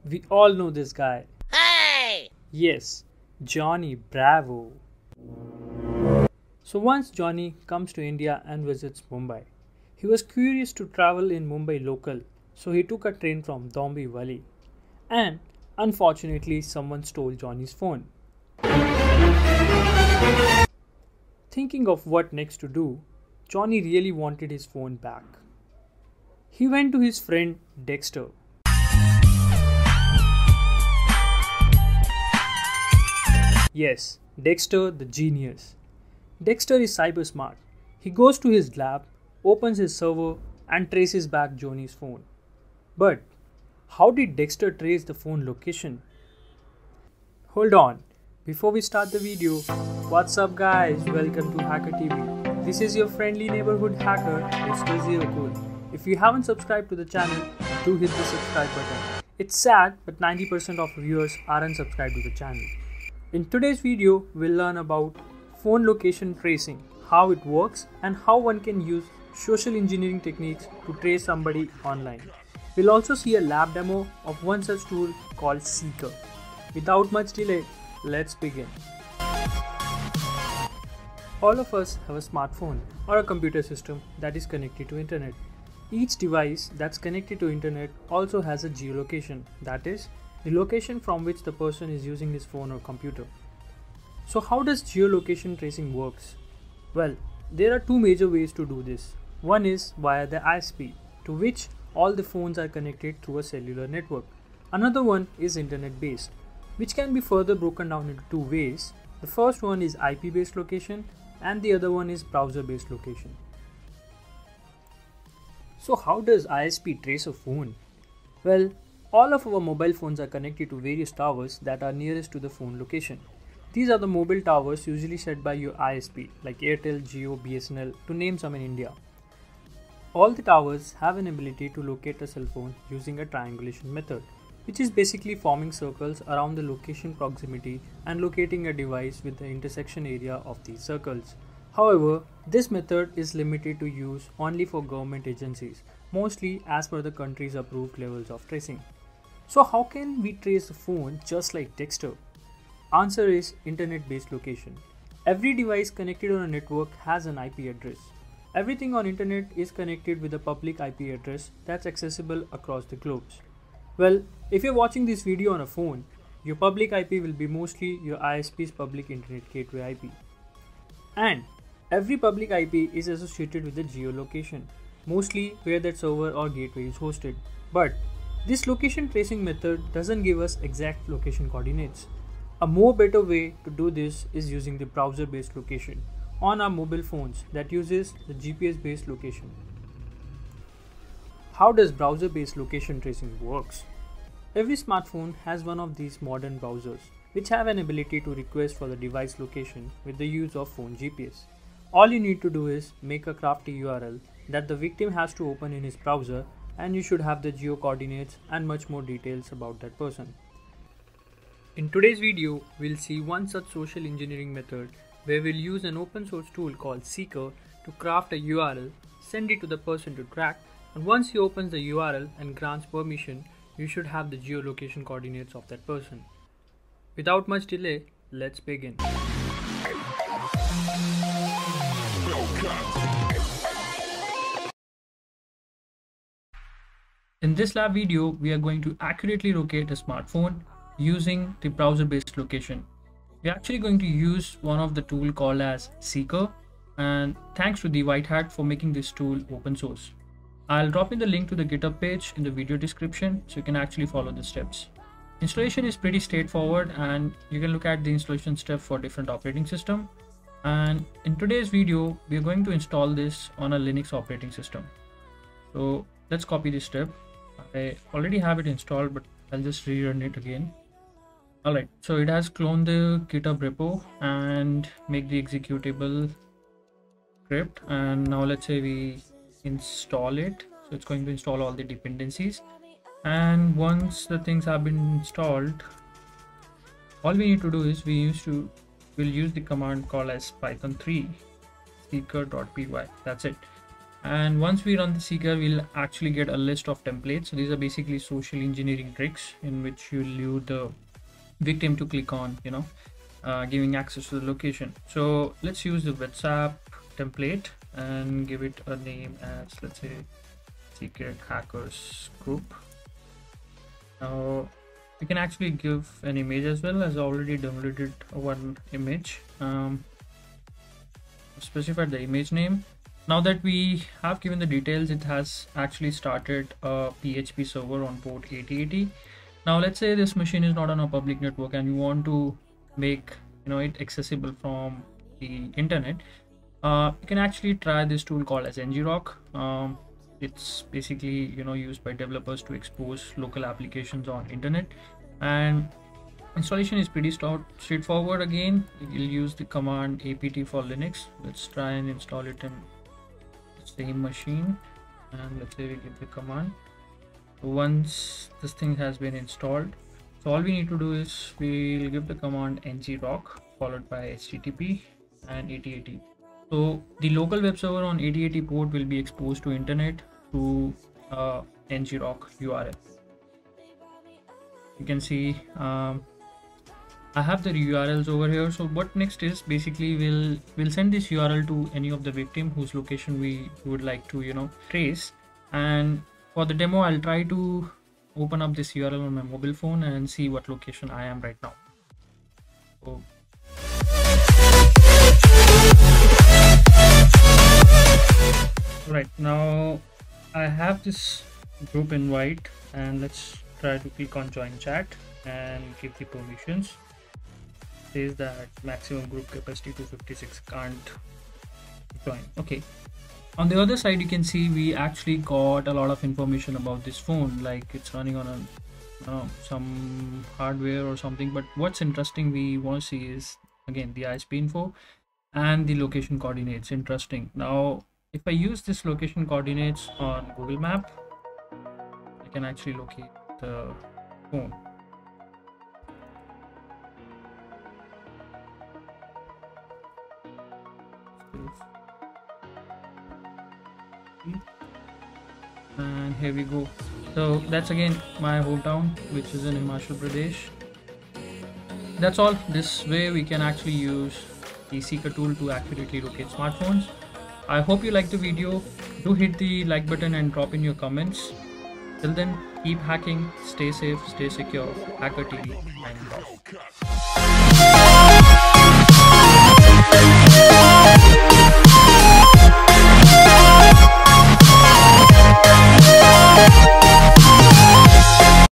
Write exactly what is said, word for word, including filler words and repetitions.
We all know this guy. Hey! Yes, Johnny Bravo. So once Johnny comes to India and visits Mumbai. He was curious to travel in Mumbai local, so he took a train from Dombey Valley. And unfortunately, someone stole Johnny's phone. Thinking of what next to do, Johnny really wanted his phone back. He went to his friend Dexter. Yes, Dexter the genius. Dexter is cyber smart. He goes to his lab, opens his server and traces back Johnny's phone. But how did Dexter trace the phone location? Hold on, before we start the video, what's up guys, welcome to Hacker T V. This is your friendly neighborhood hacker, Mister Zero Cool. If you haven't subscribed to the channel, do hit the subscribe button. It's sad, but ninety percent of viewers aren't subscribed to the channel. In today's video, we'll learn about phone location tracing, how it works and how one can use social engineering techniques to trace somebody online. We'll also see a lab demo of one such tool called Seeker. Without much delay, let's begin. All of us have a smartphone or a computer system that is connected to internet. Each device that's connected to internet also has a geolocation, that is, the location from which the person is using his phone or computer. So how does geolocation tracing works? Well, there are two major ways to do this. One is via the I S P, to which all the phones are connected through a cellular network. Another one is internet based, which can be further broken down into two ways. The first one is I P based location and the other one is browser based location. So how does I S P trace a phone? Well, all of our mobile phones are connected to various towers that are nearest to the phone location. These are the mobile towers usually set by your I S P like Airtel, Jio, B S N L to name some in India. All the towers have an ability to locate a cell phone using a triangulation method, which is basically forming circles around the location proximity and locating a device with the intersection area of these circles. However, this method is limited to use only for government agencies, mostly as per the country's approved levels of tracing. So how can we trace a phone just like Dexter? Answer is internet-based location. Every device connected on a network has an I P address. Everything on internet is connected with a public I P address that's accessible across the globes. Well, if you're watching this video on a phone, your public I P will be mostly your I S P's public internet gateway I P. And every public I P is associated with a geolocation, mostly where that server or gateway is hosted. But this location tracing method doesn't give us exact location coordinates. A more better way to do this is using the browser based location on our mobile phones that uses the G P S based location. How does browser based location tracing works? Every smartphone has one of these modern browsers which have an ability to request for the device location with the use of phone G P S. All you need to do is make a crafty U R L that the victim has to open in his browser and you should have the geo coordinates and much more details about that person. In today's video, we'll see one such social engineering method where we'll use an open source tool called Seeker to craft a U R L, send it to the person to track, and once he opens the U R L and grants permission, you should have the geolocation coordinates of that person. Without much delay, let's begin. In this lab video, we are going to accurately locate a smartphone using the browser-based location. We're actually going to use one of the tool called as Seeker, and thanks to the White Hat for making this tool open source. I'll drop in the link to the GitHub page in the video description so you can actually follow the steps. Installation is pretty straightforward and you can look at the installation step for different operating system. And in today's video, we're going to install this on a Linux operating system. So let's copy this step. I already have it installed, but I'll just rerun it again. Alright, so it has cloned the GitHub repo and make the executable script. And now let's say we install it. So it's going to install all the dependencies. And once the things have been installed, all we need to do is we used to we'll use the command called as python three seeker.py. That's it. And once we run the seeker, we'll actually get a list of templates. So these are basically social engineering tricks in which you lure the victim to click on, you know, uh, giving access to the location. So let's use the WhatsApp template and give it a name as, let's say, secret hackers group. Now you can actually give an image as well, as I already downloaded one image. Um, specify the image name. Now that we have given the details, it has actually started a P H P server on port eighty eighty. Now let's say this machine is not on a public network and you want to make, you know, it accessible from the internet. Uh, you can actually try this tool called as ngrok. Um, it's basically, you know, used by developers to expose local applications on internet, and installation is pretty straightforward. Again, you'll use the command apt for Linux. Let's try and install it in the same machine, and let's say we give the command. Once this thing has been installed, so all we need to do is we'll give the command ngrok followed by http and eighty eighty. So the local web server on eighty eighty port will be exposed to internet through uh, ngrok U R L. You can see um, I have the U R Ls over here. So what next is basically we'll we'll send this U R L to any of the victim whose location we would like to, you know, trace. And for the demo, I'll try to open up this U R L on my mobile phone and see what location I am right now. So right now I have this group invite, and let's try to click on join chat and give the permissions. It says that maximum group capacity two fifty-six, can't join. Okay, on the other side you can see we actually got a lot of information about this phone, like it's running on a uh, some hardware or something. But what's interesting we want to see is again the I S P info and the location coordinates. Interesting. Now if I use this location coordinates on Google Map, I can actually locate the phone. And here we go. So that's again my hometown, which is in Himachal Pradesh. That's all. This way we can actually use the seeker tool to accurately locate smartphones. I hope you liked the video. Do hit the like button and drop in your comments. Till then, keep hacking, stay safe, stay secure. Hacker T V signing off.